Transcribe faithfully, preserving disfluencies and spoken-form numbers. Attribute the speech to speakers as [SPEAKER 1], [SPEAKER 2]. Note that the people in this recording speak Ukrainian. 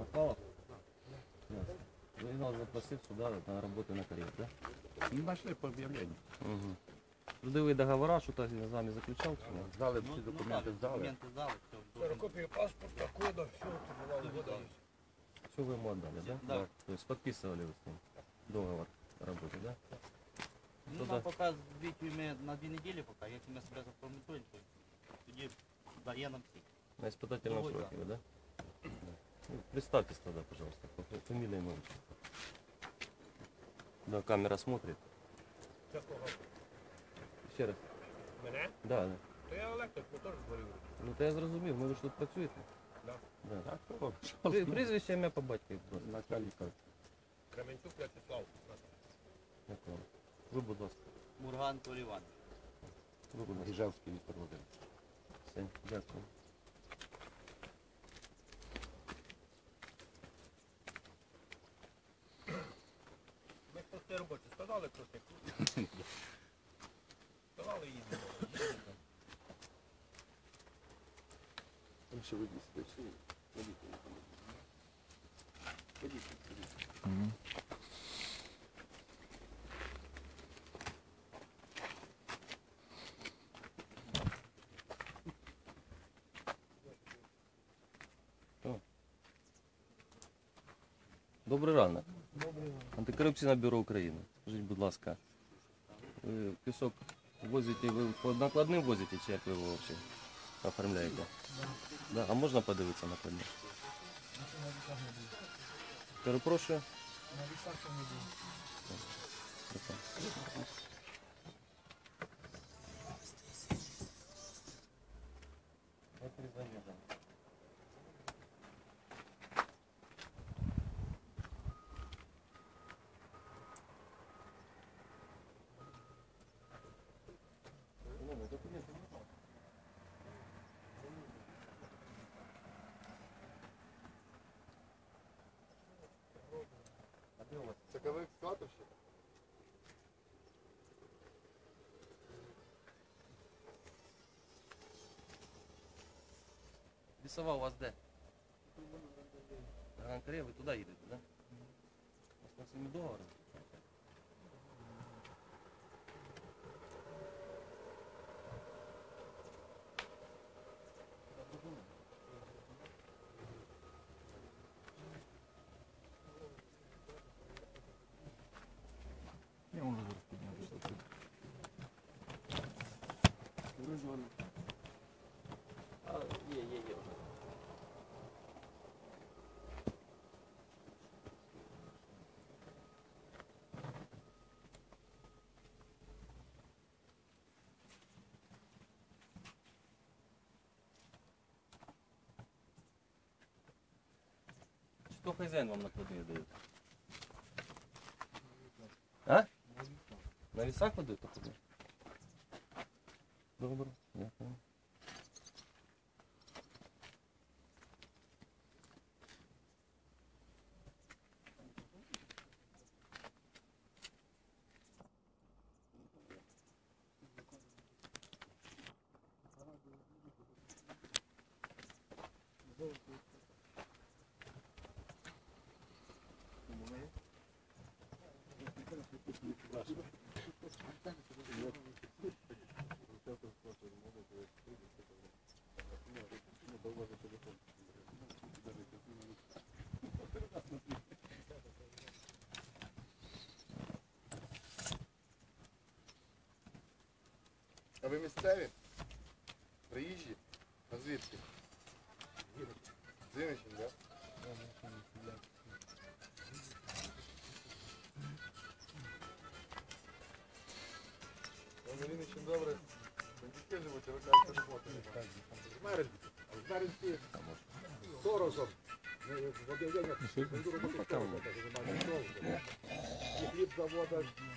[SPEAKER 1] Самосвалов? Ясно. Вы нас запросив сюда на работу на карьер, да?
[SPEAKER 2] Ну, нашли по об'явленню.
[SPEAKER 1] Угу. Трудовые договора, что-то с вами заключал?
[SPEAKER 2] Здали всі документи, здали.
[SPEAKER 3] Документы сдал, все.
[SPEAKER 4] Ксерокопию паспорта, кода, все, это бывало года есть.
[SPEAKER 1] Все вы ему отдали, да?
[SPEAKER 3] Да.
[SPEAKER 1] То есть подписывали вы с ним договор о работе, да?
[SPEAKER 3] Ну,
[SPEAKER 1] Туда.
[SPEAKER 3] нам пока бить ими на две недели пока, если мы себя заформируем, то тоді дає нам всі.
[SPEAKER 1] На испытательном
[SPEAKER 3] Ой,
[SPEAKER 1] сроке, вы, да? Да. Ну, представьтесь тогда, пожалуйста, по фа- фамилия, имя, отчество. Да, камера смотрит.
[SPEAKER 4] Це кого?
[SPEAKER 1] Ще раз.
[SPEAKER 4] Мене?
[SPEAKER 1] Да, да.
[SPEAKER 4] То я електрик, ми теж згорів.
[SPEAKER 1] Ну то я зрозумів, ну ви ж тут працюєте?
[SPEAKER 4] Да.
[SPEAKER 1] Да.
[SPEAKER 2] Так, що?
[SPEAKER 1] При- Прізвище, ім'я по батькові просто.
[SPEAKER 2] Начальника.
[SPEAKER 4] Кременчук Вячеслав.
[SPEAKER 1] Дякую. Ви, будь ласка.
[SPEAKER 3] Мурган Толь Іванович.
[SPEAKER 1] Ви, будь ласка.
[SPEAKER 2] Іжевський Віктор Володимирович.
[SPEAKER 1] Все, дякую.
[SPEAKER 4] Ми ж прості робочі сказали трохи. Сказали їздити.
[SPEAKER 2] Там ще водій сидить. Водій. Водій сидить.
[SPEAKER 1] Добрий ранок. Антикорупційне бюро України. Скажіть, будь ласка, ви пісок возите, ви по накладним возите, чи як ви його взагалі оформляєте? Да. А можна подивитися накладні? Перепрошую.
[SPEAKER 2] Це коли екскаваторщик?
[SPEAKER 1] Лісова у вас де? Ганкарія, ви туди їдете, так? Да? У вас на самі договори?
[SPEAKER 2] Я можу зараз підняти.
[SPEAKER 1] А, є, є, є. Что хозяин вам накладные дает? А? На весах выдают накладные? Добро, я понял.
[SPEAKER 2] А ви місцеві? Приїжджі? А звідки? З Вінниччини, так? На Вінниччині добре. Бандюки живуть, а ви кажете, роботи немає.
[SPEAKER 5] Змерен, а змерен всі сторожом. В об'явленнях
[SPEAKER 1] Ну,
[SPEAKER 5] роботи сторожа, немає нічого. І хліб заводять,